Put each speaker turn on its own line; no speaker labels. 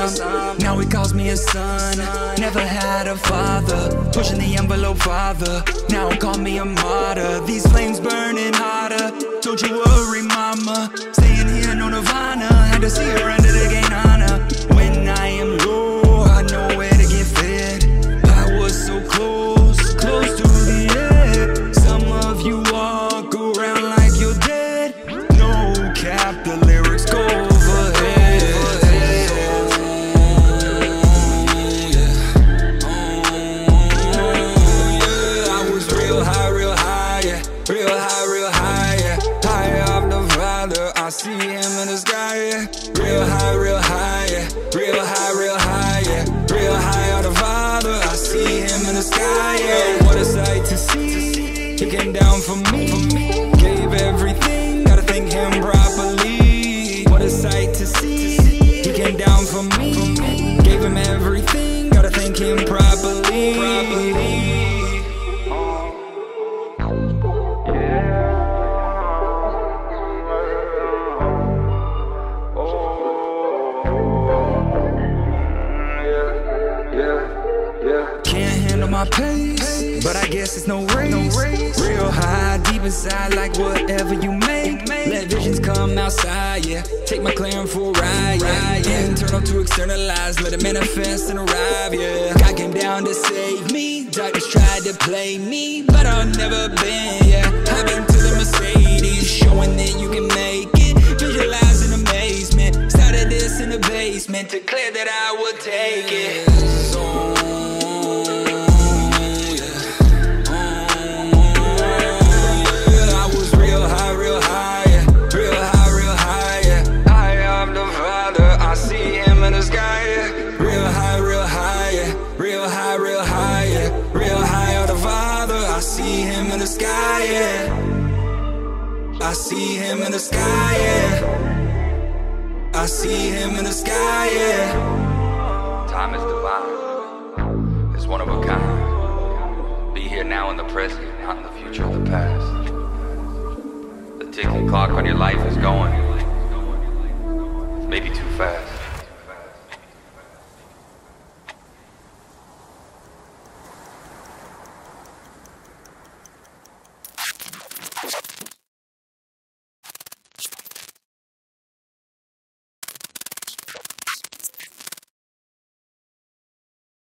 Now he calls me a son. Never had a father, pushing the envelope farther. Now call me a martyr. These flames burning harder. Don't you worry, mama. Staying here, no nirvana. Had to see her under the gain honor. When I am low, I know where to get fed. I was so close, close to the edge. Some of you walk around like you're dead. No cap, the lyrics go overhead. I was real high, yeah. Real high, yeah. High off the Father, I see him in the sky, yeah. Real high, yeah. Real high, yeah. Real high off the Father, I see him in the sky, yeah. What a sight to see. He came down for me, gave everything, gotta thank him properly. What a sight to see. He came down for me, gave him everything, gotta thank him properly. Can't handle my pace, but I guess it's no race. Real high, deep inside, like whatever you make. Let visions come outside, yeah. Take my claim for a ride, yeah. Internal to externalize, let it manifest and arrive, yeah. God came down to save me. Darkness tried to play me, but I've never been, yeah. Hop into the Mercedes, showing that you can make it. Visualize in amazement. Started this in the basement, declared that I would take it. I see him in the sky, yeah. I see him in the sky, yeah. I see him in the sky, yeah.
Time is divine. It's one of a kind. Be here now in the present, not in the future or the past. The ticking clock on your life is going maybe too fast.